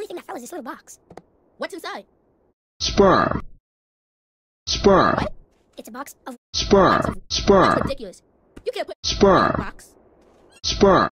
thing that fell is this little box. What's inside? Sperm. Sperm. What? It's a box of Sperm. Sperm. That's ridiculous. You can't put Sperm. in a box. Sperm.